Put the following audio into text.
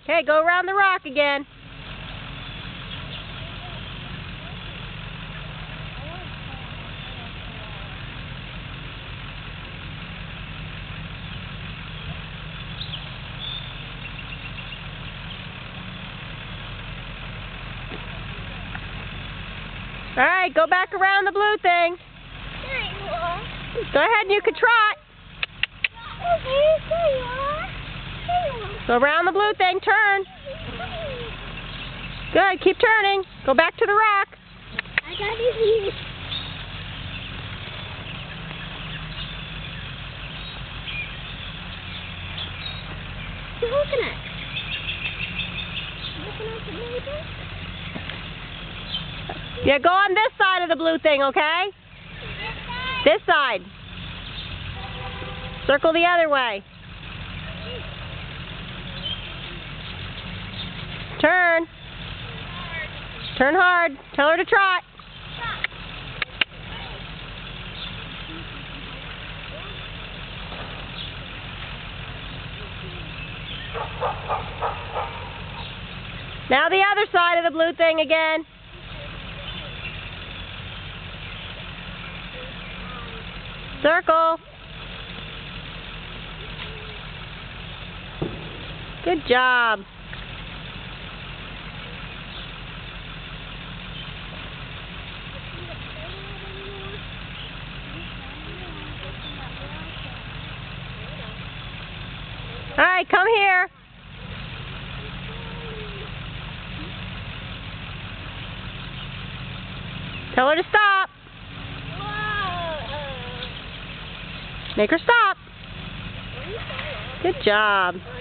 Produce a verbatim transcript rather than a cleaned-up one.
Okay, go around the rock again. All right, go back around the blue thing. Go ahead and you can trot. Go around the blue thing, turn. Good, keep turning. Go back to the rock. I got it. The coconut. Yeah, go on this side of the blue thing, okay? This side. Circle the other way. Turn. Turn hard. Tell her to trot. Now the other side of the blue thing again. Circle. Good job. All right, come here. Tell her to stop. Make her stop. Good job.